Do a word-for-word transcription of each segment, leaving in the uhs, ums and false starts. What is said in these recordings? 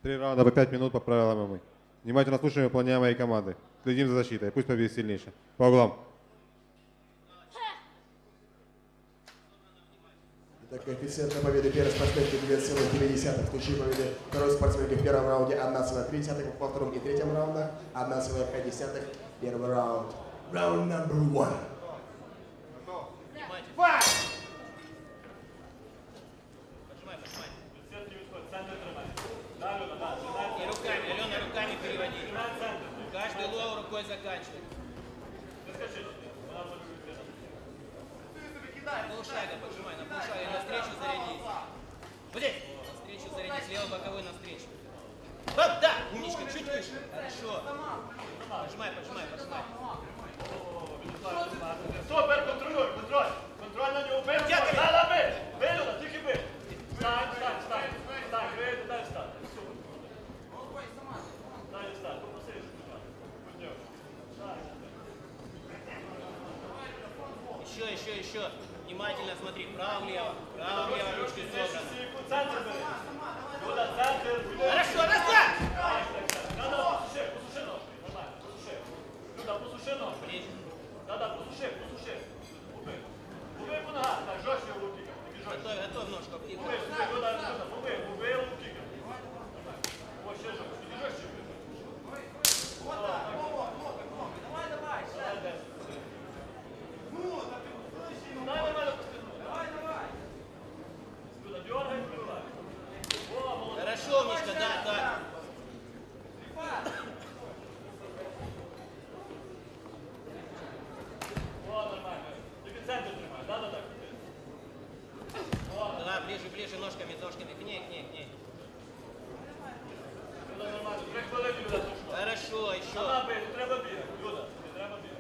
Три раунда по пять минут по правилам эм эм а. Внимательно слушаем и выполняем мои команды. Следим за защитой. Пусть победит сильнейший. По углам. Итак, коэффициент на победы первой спортсменки две целых две десятых. В случае победы второй спортсменки в первом раунде одна целая три десятых, во втором и третьем раунде одна целая пять десятых. Первый раунд. Раунд номер один. Поджимай, поджимай. И руками, Алена, руками переводи. Каждый лоу рукой заканчивай. Полшага поджимай, на полшага, навстречу зарядись. Вот здесь, навстречу зарядись, левый боковой навстречу. Оп, да, умничка, чуть выше. Хорошо. Поджимай, поджимай, поджимай. Супер, контролюй, контроль. Контроль на нього, бей. Дала, бей. Бей, Люда, тільки бей. Стань, стань, стань. Стань, бей, дай стань. Дай стань, попроси. Еще, еще, еще. Внимательно смотри, право-влево, право-влево, ручки собраны. Хорошо, разгад! Да-да, посуши, посуши ножки, нормально, посуши. Люда, посуши ножки. Да-да, посуши, посуши. Убей. Убей по ногах, так, жорстче в руки. Готовь, готовь ножку. Убей, убей, Люда, Люда, убей, убей руки. Ось ще жорстче, іди жорстче. Давай, давай, ну, дай нормально постигнути. Давай, давай. Люда, дергай, вбивай. О, молодець. Хорошо, Мишка, да, да. О, нормально. Тільки центр тримай, да-да-да. Да, ближе, ближе, ножками, ножками, к ней, к ней, к ней. Люда, нормально. Три хвилини, Люда, точно. Хорошо, еще. Вона бий, не треба бігати. Люда, не треба бігати.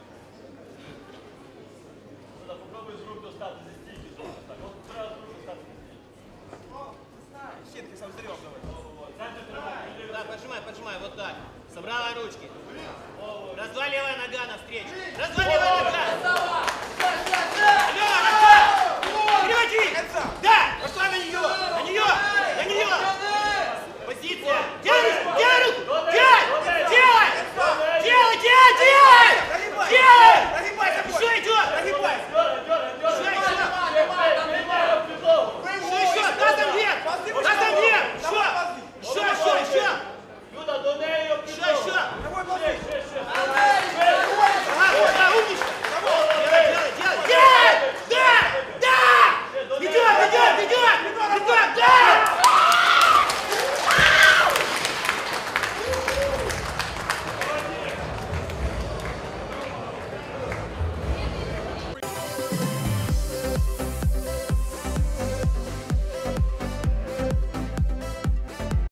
Люда, попробуй з рук достати зі стійки. Так, от треба з рук достати зі стійки. Сітки сам стрілок давай. Центр тримай. Да, поджимай, поджимай, вот так. Собрала ручки. Раз-два, левая нога навстречу. Раз-два, левая нога. Алена, разгад! Переводи! Да, пошла на нее!